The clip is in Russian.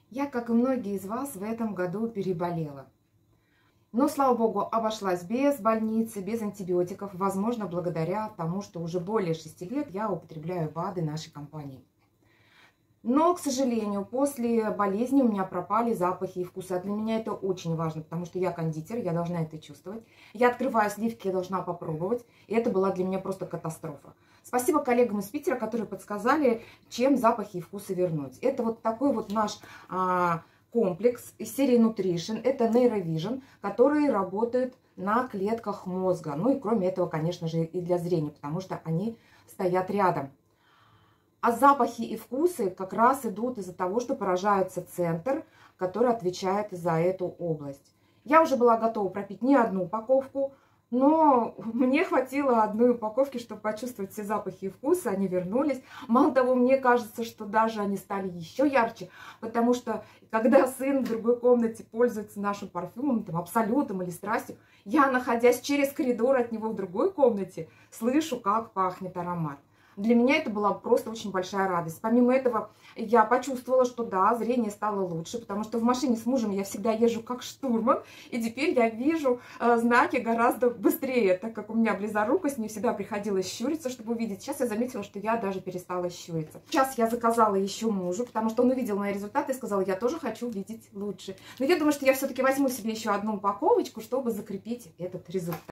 Я, как и многие из вас, в этом году переболела. Но, слава богу, обошлась без больницы, без антибиотиков. Возможно, благодаря тому, что уже более 6 лет я употребляю БАДы нашей компании. Но, к сожалению, после болезни у меня пропали запахи и вкусы. А для меня это очень важно, потому что я кондитер, я должна это чувствовать. Я открываю сливки, я должна попробовать. И это была для меня просто катастрофа. Спасибо коллегам из Питера, которые подсказали, чем запахи и вкусы вернуть. Это вот такой вот наш комплекс из серии Nutrition. Это Neurovision, который работает на клетках мозга. Ну и кроме этого, конечно же, и для зрения, потому что они стоят рядом. А запахи и вкусы как раз идут из-за того, что поражается центр, который отвечает за эту область. Я уже была готова пропить не одну упаковку, но мне хватило одной упаковки, чтобы почувствовать все запахи и вкусы, они вернулись. Мало того, мне кажется, что даже они стали еще ярче, потому что когда сын в другой комнате пользуется нашим парфюмом, там, Абсолютом или Страстью, я, находясь через коридор от него в другой комнате, слышу, как пахнет аромат. Для меня это была просто очень большая радость. Помимо этого, я почувствовала, что да, зрение стало лучше, потому что в машине с мужем я всегда езжу как штурман, и теперь я вижу знаки гораздо быстрее, так как у меня близорукость, мне всегда приходилось щуриться, чтобы увидеть. Сейчас я заметила, что я даже перестала щуриться. Сейчас я заказала еще мужу, потому что он увидел мои результаты и сказал, я тоже хочу видеть лучше. Но я думаю, что я все-таки возьму себе еще одну упаковочку, чтобы закрепить этот результат.